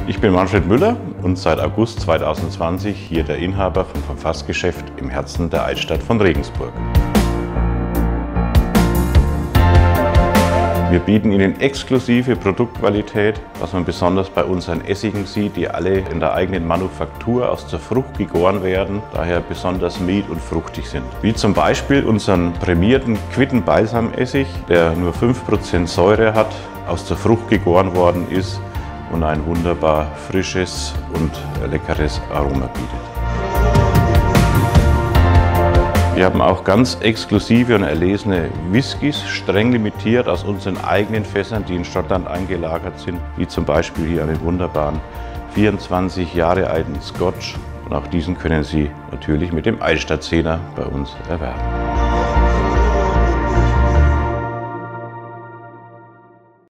Ich bin Manfred Müller und seit August 2020 hier der Inhaber vom Fassgeschäft im Herzen der Altstadt von Regensburg. Wir bieten Ihnen exklusive Produktqualität, was man besonders bei unseren Essigen sieht, die alle in der eigenen Manufaktur aus der Frucht gegoren werden, daher besonders mild und fruchtig sind. Wie zum Beispiel unseren prämierten Quitten-Balsam-Essig, der nur 5% Säure hat, aus der Frucht gegoren worden ist und ein wunderbar frisches und leckeres Aroma bietet. Wir haben auch ganz exklusive und erlesene Whiskys, streng limitiert aus unseren eigenen Fässern, die in Schottland eingelagert sind, wie zum Beispiel hier einen wunderbaren 24 Jahre alten Scotch. Und auch diesen können Sie natürlich mit dem Altstadt-Zehner bei uns erwerben.